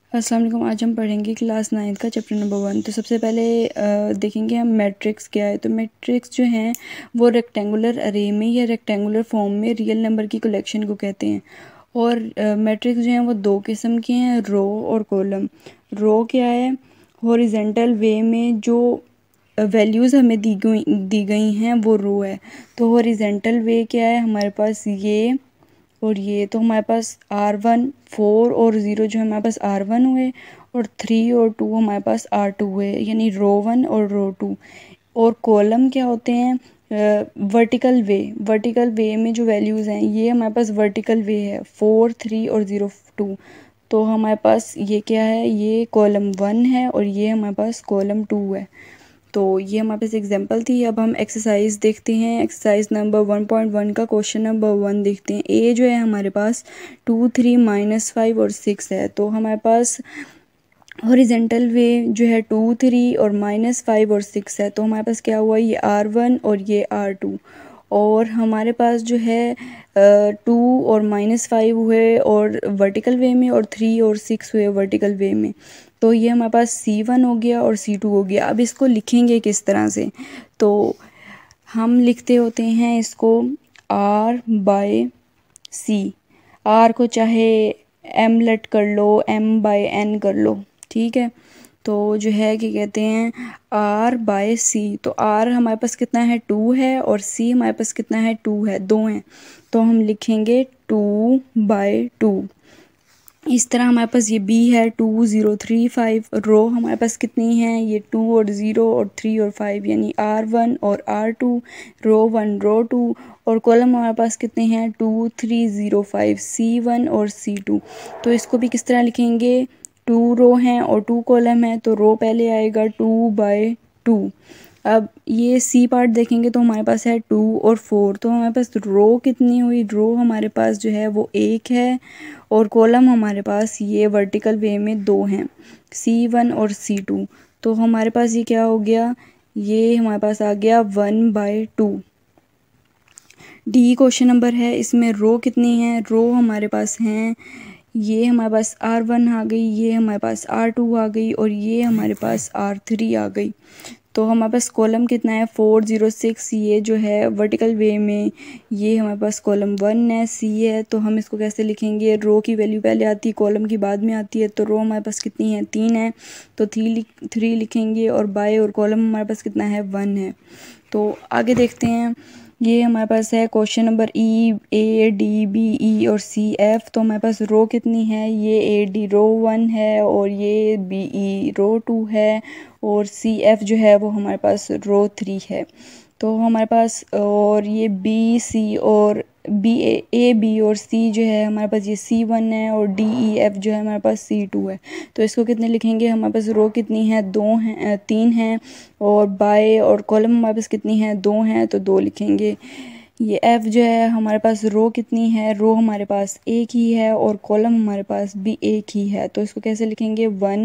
अस्सलाम वालेकुम। आज हम पढ़ेंगे क्लास 9 का चैप्टर नंबर 1। तो सबसे पहले देखेंगे हम मैट्रिक्स क्या है। तो मैट्रिक्स जो हैं वो रेक्टेंगुलर अरे में या रेक्टेंगुलर फॉर्म में रियल नंबर की कलेक्शन को कहते हैं। और मैट्रिक्स जो हैं वो दो किस्म के हैं, रो और कॉलम। रो क्या है? हॉरिजेंटल वे में जो वैल्यूज़ हमें दी गई हैं वो रो है। तो हॉरिजेंटल वे क्या है? हमारे पास ये और ये, तो हमारे पास R1 4 और 0 जो हमारे पास R1 हुए, और 3 और 2 हमारे पास R2 हुए, यानी रो 1 और रो 2। और कॉलम क्या होते हैं? वर्टिकल वे में जो वैल्यूज़ हैं ये हमारे पास वर्टिकल वे है, 4 3 और 0 2। तो हमारे पास ये क्या है? ये कॉलम 1 है और ये हमारे पास कॉलम 2 है। तो ये हमारे पास एग्जांपल थी। अब हम एक्सरसाइज देखते हैं। एक्सरसाइज नंबर 1.1 का क्वेश्चन नंबर 1 देखते हैं। ए जो है हमारे पास 2 3 -5 और 6 है। तो हमारे पास हॉरिजेंटल वे जो है 2 3 और -5 और 6 है। तो हमारे पास क्या हुआ? ये R1 और ये R2। और हमारे पास जो है 2 और -5 हुए और वर्टिकल वे में, और 3 और 6 हुए वर्टिकल वे में। तो ये हमारे पास C1 हो गया और C2 हो गया। अब इसको लिखेंगे किस तरह से? तो हम लिखते होते हैं इसको R/C। R को चाहे M लेट कर लो, M/N कर लो, ठीक है। तो जो है कि कहते हैं R/C। तो R हमारे पास कितना है? 2 है, और C हमारे पास कितना है? 2 है, 2 हैं। तो हम लिखेंगे 2/2। इस तरह हमारे पास ये B है 2 0 3 5। रो हमारे पास कितनी हैं? ये 2 और 0 और 3 और 5, यानी R1 और R2, रो 1 रो 2। और कॉलम हमारे पास कितने हैं? 2 3 0 5, C1 और C2। तो इसको भी किस तरह लिखेंगे? 2 रो हैं और 2 कॉलम है, तो रो पहले आएगा 2/2। अब ये सी पार्ट देखेंगे तो हमारे पास है 2 और 4। तो हमारे पास रो कितनी हुई? रो हमारे पास जो है वो 1 है, और कॉलम हमारे पास ये वर्टिकल वे में 2 हैं, C1 और C2। तो हमारे पास ये क्या हो गया? ये हमारे पास आ गया 1/2। डी क्वेश्चन नंबर है, इसमें रो कितनी है? रो हमारे पास हैं, ये हमारे पास R1 आ गई, ये हमारे पास R2 आ गई, और ये हमारे पास R3 आ गई। तो हमारे पास कॉलम कितना है? 4 0 6। ये जो है वर्टिकल वे में, ये हमारे पास कॉलम 1 है, C है। तो हम इसको कैसे लिखेंगे? रो की वैल्यू पहले आती है, कॉलम की बाद में आती है। तो रो हमारे पास कितनी है? 3 है, तो 3 लिखेंगे। और बाय और कॉलम हमारे पास कितना है? 1 है। तो आगे देखते हैं। ये हमारे पास है question number E, A, D, B, E और C, F। तो हमारे पास रो कितनी है? ये AD रो 1 है, और ये BE रो 2 है, और CF जो है वो हमारे पास रो 3 है। तो हमारे पास, और ये BC और A, B और C जो है हमारे पास ये C1 है, और DEF जो है हमारे पास C2 है। तो इसको कितने लिखेंगे? हमारे पास रो कितनी है? 2 हैं, 3 हैं, और बाय और कॉलम हमारे पास कितनी है? 2 हैं, तो 2 लिखेंगे। ये F जो है हमारे पास रो कितनी है? रो हमारे पास 1 ही है, और कॉलम हमारे पास भी 1 ही है। तो इसको कैसे लिखेंगे?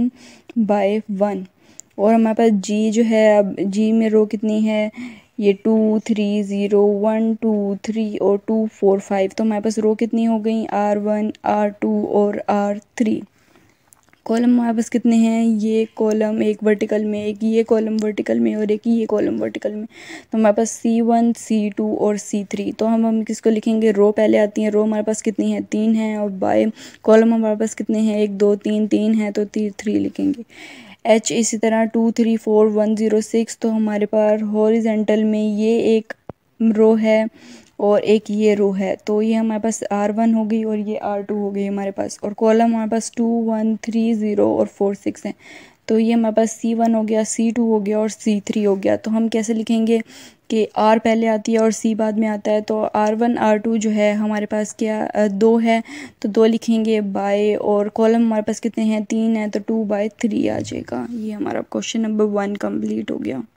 1/1। और हमारे पास G जो है, अब G में रो कितनी है? ये 2 3 0 1 2 3 और 2 4 5। तो हमारे पास रो कितनी हो गई? R1 R2 और R3। कॉलम हमारे पास कितने हैं? ये कॉलम एक वर्टिकल में, एक ये कॉलम वर्टिकल में, और एक ये कॉलम वर्टिकल में। तो हमारे पास C1 C2 और C3। तो हम किसको लिखेंगे? रो पहले आती है। रो हमारे पास कितनी है? 3 है, और बाय कॉलम हमारे पास कितने हैं? 1 2 3 3 है, तो 3 लिखेंगे। H इसी तरह 2 3 4 1 0 6। तो हमारे पास हॉरिजेंटल में ये एक रो है और एक ये रो है। तो ये हमारे पास R1 हो गई, और ये R2 हो गई हमारे पास। और कॉलम हमारे पास 2 1 3 0 और 4 6 हैं। तो ये हमारे पास C1 हो गया, C2 हो गया, और C3 हो गया। तो हम कैसे लिखेंगे कि R पहले आती है और C बाद में आता है। तो R1 R2 जो है हमारे पास क्या 2 है, तो 2 लिखेंगे बाय, और कॉलम हमारे पास कितने हैं? 3 है, तो 2/3 आ जाएगा। ये हमारा क्वेश्चन नंबर 1 कंप्लीट हो गया।